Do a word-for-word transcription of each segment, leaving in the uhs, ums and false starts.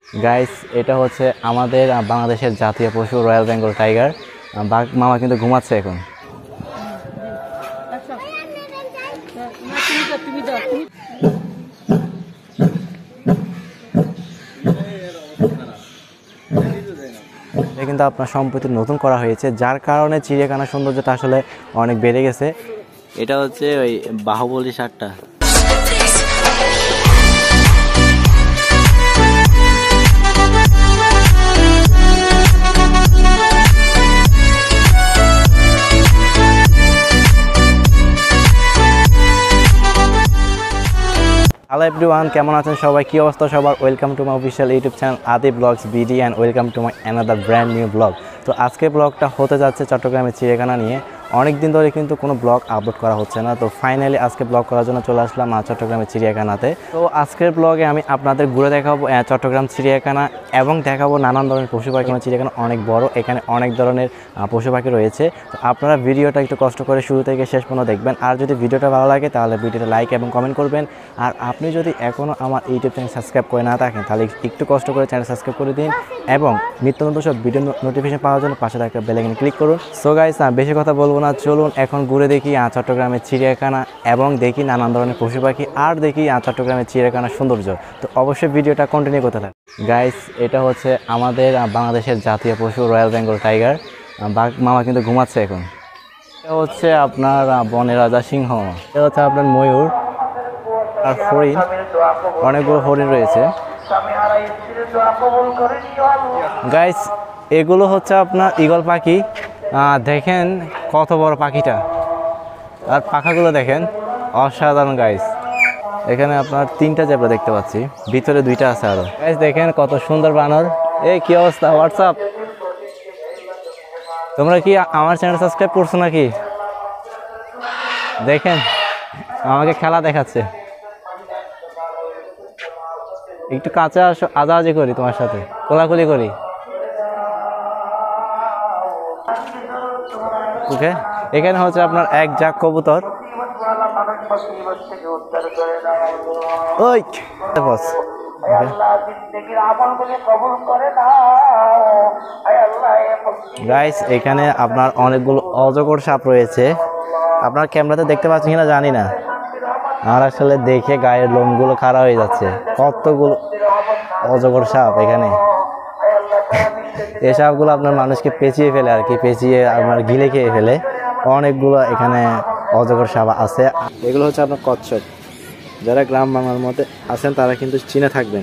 Guys এটা হচ্ছে আমাদের বাংলাদেশের জাতীয় পশু রয়্যাল বেঙ্গল টাইগার। বাঘ মামা কিন্তু ঘুমাচ্ছে এখন। কিন্তু আপনার সম্প্রতি নতুন করা হয়েছে, যার কারণে চিড়িয়াখানার সৌন্দর্যটা আসলে অনেক বেড়ে গেছে। এটা হচ্ছে ওই বাহুবলী শার্টটা। হ্যালো এভরিওয়ান, কেমন আছেন সবাই? কি অবস্থা সবার? Welcome to my official YouTube channel Adi vlogs BD and welcome to my another brand new vlog. তো আজকে ব্লগটা হতে যাচ্ছে চট্টগ্রামের চিড়িয়াখানা নিয়ে। অনেক দিন ধরে কিন্তু কোনো ব্লগ আপলোড করা হচ্ছে না, তো ফাইনালি আজকে ব্লগ করার জন্য চলে আসলাম চট্টগ্রামের চিড়িয়াখানাতে। তো আজকের ব্লগে আমি আপনাদের ঘুরে দেখাবো চট্টগ্রাম চিড়িয়াখানা এবং দেখাবো নানান ধরনের পশু পাখি। চিড়িয়াখানা অনেক বড়, এখানে অনেক ধরনের পশু পাখি রয়েছে। তো আপনারা ভিডিওটা একটু কষ্ট করে শুরু থেকে শেষ পর্যন্ত দেখবেন। আর যদি ভিডিওটা ভালো লাগে তাহলে ভিডিওটা লাইক এবং কমেন্ট করবেন। আর আপনি যদি এখনও আমার ইউটিউব চ্যানেল সাবস্ক্রাইব করে না থাকেন তাহলে একটু কষ্ট করে চ্যানেল সাবস্ক্রাইব করে দিন এবং নিত্য নতুন সব ভিডিও নোটিফিকেশন পাওয়ার জন্য পাশে থাকা বেল আইকনে ক্লিক করুন। সো গাইস, না বেশি কথা বলবো না, চলুন এখন ঘুরে দেখি চট্টগ্রামের চিড়িয়াখানা এবং দেখি নানান ধরনের পশু পাখি আর দেখি চট্টগ্রামের চিড়িয়াখানার সৌন্দর্য। তো অবশ্যই ভিডিওটা কন্টিনিউ করতে থাকুন। গাইস এটা হচ্ছে আমাদের বাংলাদেশের জাতীয় পশু রয়্যাল বেঙ্গল টাইগার। বাঘ মামা কিন্তু ঘুমাচ্ছে এখন। এটা হচ্ছে আপনার বনের রাজা সিংহ। এটা হচ্ছে আপনার ময়ূর আর হরিণ, অনেকগুলো হরিণ রয়েছে। গাইস এগুলো হচ্ছে আপনার ঈগল পাখি। দেখেন কত বড় পাখিটা, আর পাখাগুলো দেখেন অসাধারণ। গাইস এখানে আপনার তিনটা জেব্রা দেখতে পাচ্ছি, ভিতরে দুইটা আছে আরো। গাইস দেখেন কত সুন্দর বানর। এই কি অবস্থা? হোয়াটসঅ্যাপ, তোমরা কি আমার চ্যানেল সাবস্ক্রাইব করছো নাকি? দেখেন আমাকে খেলা দেখাচ্ছে। একটু কাছে আসো, আজাআজি করি তোমার সাথে, কোলাকুলি করি। ওকে, এখানে হচ্ছে আপনার এক ঝাঁক কবুতর। ওই গাইস এখানে আপনার অনেকগুলো অজগর সাপ রয়েছে। আপনার ক্যামেরাতে দেখতে পাচ্ছেন কিনা জানি না, আর আসলে দেখে গায়ের লোমগুলো খাড়া হয়ে যাচ্ছে। কতগুলো অজগর সাপ এখানে। এই সাপগুলো আপনার মানুষকে পেঁচিয়ে ফেলে আর কি, পেঁচিয়ে আপনার গিলে খেয়ে ফেলে। অনেকগুলো এখানে অজগর সাপ আছে। এগুলো হচ্ছে আপনার কচ্ছপ। যারা গ্রাম বাংলার মধ্যে আছেন তারা কিন্তু চিনে থাকবেন।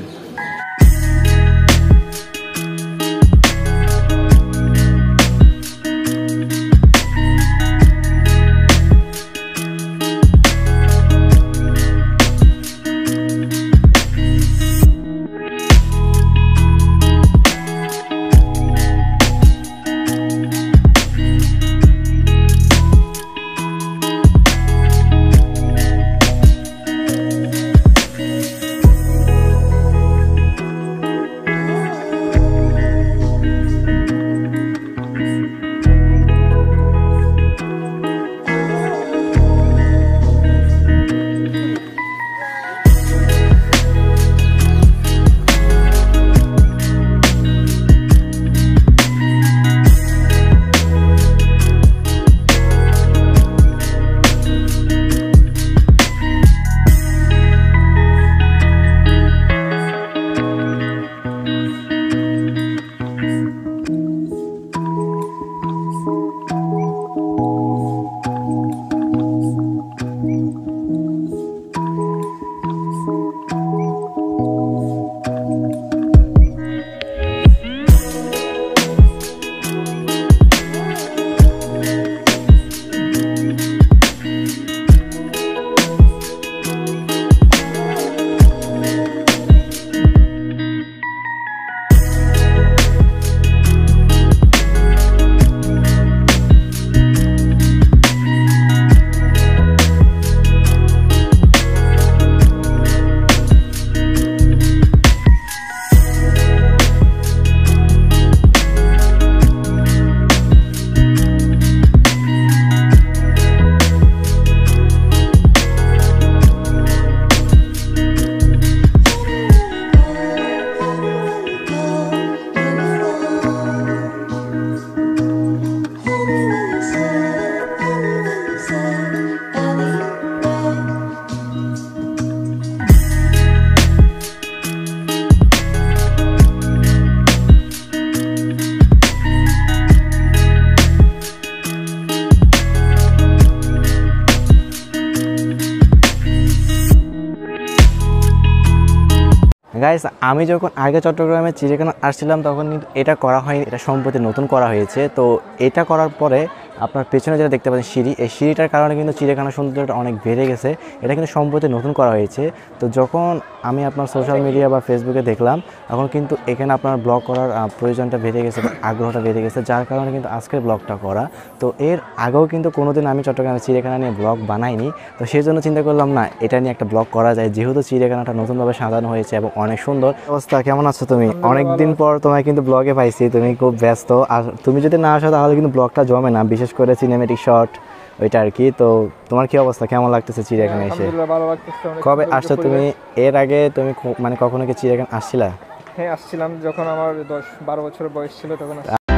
গাইস আমি যখন আগে চট্টগ্রামে চিড়িয়াখানা আসছিলাম তখন কিন্তু এটা করা হয়নি, এটা সম্প্রতি নতুন করা হয়েছে। তো এটা করার পরে আপনার পেছনে যেটা দেখতে পাচ্ছেন সিঁড়ি, এই সিঁড়িটার কারণে কিন্তু চিড়িয়াখানার সৌন্দর্যটা অনেক বেড়ে গেছে। এটা কিন্তু সম্প্রতি নতুন করা হয়েছে। তো যখন আমি আপনার সোশ্যাল মিডিয়া বা ফেসবুকে দেখলাম তখন কিন্তু এখানে আপনার ব্লগ করার প্রয়োজনটা বেড়ে গেছে, আগ্রহটা বেড়ে গেছে, যার কারণে কিন্তু আজকের ব্লগটা করা। তো এর আগেও কিন্তু কোনোদিন আমি চট্টগ্রামের চিড়িয়াখানা নিয়ে ব্লগ বানাইনি। তো সেই জন্য চিন্তা করলাম না এটা নিয়ে একটা ব্লগ করা যায়, যেহেতু চিড়িয়াখানাটা নতুনভাবে সাজানো হয়েছে এবং অনেক সুন্দর। অবস্থা কেমন আছো তুমি? অনেকদিন পর তোমায় কিন্তু ব্লগে পাইছি, তুমি খুব ব্যস্ত। আর তুমি যদি না আসো তাহলে কিন্তু ব্লগটা জমে না, বিশেষ করে সিনেমেটিক শট ওইটা আর কি। তো তোমার কি অবস্থা, কেমন লাগতেছে চিড়িয়াখানা এসে? কবে আসছো তুমি? এর আগে তুমি মানে কখনো কি চিড়িয়াখানা আসছিলা? হ্যাঁ আসছিলাম, যখন আমার দশ বারো বছর বয়স ছিল তখন।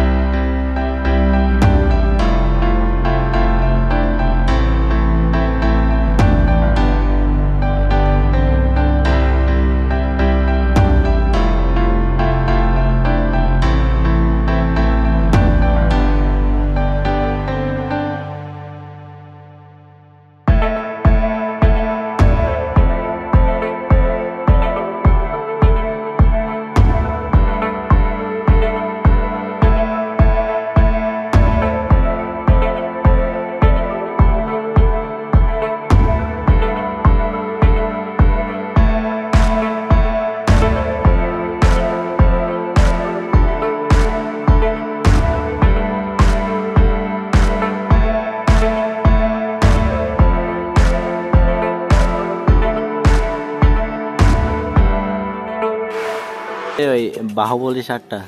ওই বাহুবলী শার্টটা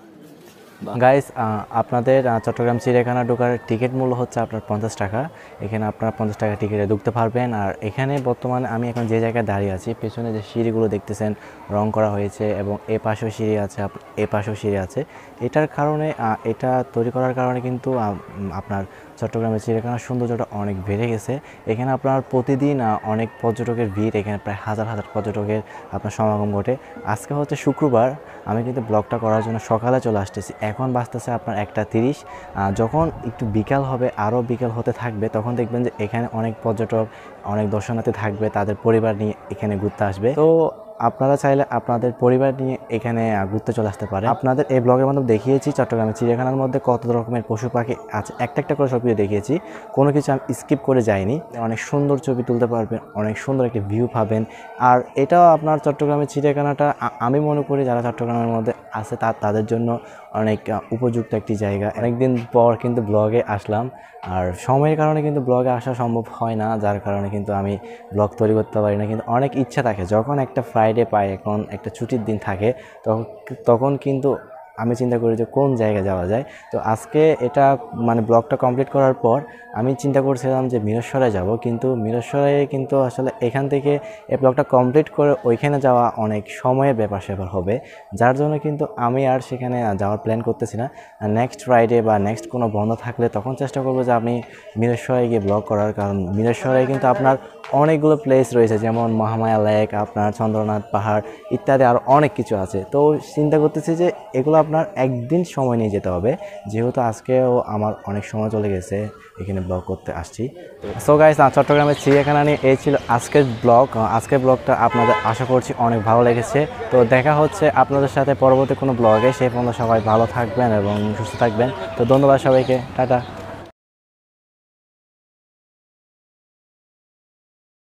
গাইস, আপনাদের চট্টগ্রাম চিড়িয়াখানা ঢোকার টিকিট মূল্য হচ্ছে আপনার পঞ্চাশ টাকা। এখানে আপনারা পঞ্চাশ টাকা টিকিটে ঢুকতে পারবেন। আর এখানে বর্তমানে আমি এখন যে জায়গায় দাঁড়িয়ে আছি, পেছনে যে সিঁড়িগুলো দেখতেছেন রং করা হয়েছে এবং এ পাশেও সিঁড়ি আছে, এ পাশেও সিঁড়ি আছে। এটার কারণে এটা তৈরি করার কারণে কিন্তু আপনার চট্টগ্রামের চিড়িয়াখানার সৌন্দর্যটা অনেক বেড়ে গেছে। এখানে আপনার প্রতিদিন অনেক পর্যটকের ভিড়, এখানে প্রায় হাজার হাজার পর্যটকের আপনার সমাগম ঘটে। আজকে হচ্ছে শুক্রবার, আমি কিন্তু ব্লগটা করার জন্য সকালে চলে আসতেছি। এখন বাজতেছে আপনার একটা তিরিশ। যখন একটু বিকাল হবে, আরও বিকাল হতে থাকবে, তখন দেখবেন যে এখানে অনেক পর্যটক, অনেক দর্শনার্থী থাকবে, তাদের পরিবার নিয়ে এখানে ঘুরতে আসবে। তো আপনারা চাইলে আপনাদের পরিবার নিয়ে এখানে ঘুরতে চলে আসতে পারে। আপনাদের এই ব্লগের মাধ্যমে দেখিয়েছি চট্টগ্রামের চিড়িয়াখানার মধ্যে কত রকমের পশু পাখি আছে, একটা একটা করে সব কিছু দেখিয়েছি, কোনো কিছু আমি স্কিপ করে যাইনি। অনেক সুন্দর ছবি তুলতে পারবেন, অনেক সুন্দর একটি ভিউ পাবেন। আর এটাও আপনার চট্টগ্রামের চিড়িয়াখানাটা আমি মনে করি যারা চট্টগ্রামের মধ্যে আছে তা তাদের জন্য অনেক উপযুক্ত একটি জায়গা। অনেকদিন পর কিন্তু ব্লগে আসলাম, আর সময়ের কারণে কিন্তু ব্লগে আসা সম্ভব হয় না, যার কারণে কিন্তু আমি ব্লগ তৈরি করতে পারি না। কিন্তু অনেক ইচ্ছা থাকে, যখন একটা ফ্রাইডে পাই, এখন একটা ছুটির দিন থাকে, তখন তখন কিন্তু আমি চিন্তা করি যে কোন জায়গায় যাওয়া যায়। তো আজকে এটা মানে ব্লগটা কমপ্লিট করার পর আমি চিন্তা করছিলাম যে মিরসরাই যাব, কিন্তু মিরসরাই কিন্তু আসলে এখান থেকে এই ব্লগটা কমপ্লিট করে ওইখানে যাওয়া অনেক সময়ের ব্যাপার স্যাপার হবে, যার জন্য কিন্তু আমি আর সেখানে যাওয়ার প্ল্যান করতেছি না। নেক্সট ফ্রাইডে বা নেক্সট কোনো বন্ধ থাকলে তখন চেষ্টা করবো যে আমি মিরসরাই গিয়ে ব্লগ করার। কারণ মিরসরাই কিন্তু আপনার অনেকগুলো প্লেস রয়েছে, যেমন মহামায়া লেক, আপনার চন্দ্রনাথ পাহাড় ইত্যাদি আরও অনেক কিছু আছে। তো চিন্তা করতেছি যে এগুলো আপনার একদিন সময় নিয়ে যেতে হবে, যেহেতু আজকেও আমার অনেক সময় চলে গেছে এখানে ব্লগ করতে আসছি। সো গাইস, চট্টগ্রামের চিড়িয়াখানা নিয়ে এই ছিল আজকের ব্লগ। আজকের ব্লগটা আপনাদের আশা করছি অনেক ভালো লেগেছে। তো দেখা হচ্ছে আপনাদের সাথে পরবর্তী কোনো ব্লগে। সেই পর্যন্ত সবাই ভালো থাকবেন এবং সুস্থ থাকবেন। তো ধন্যবাদ সবাইকে, টাটা।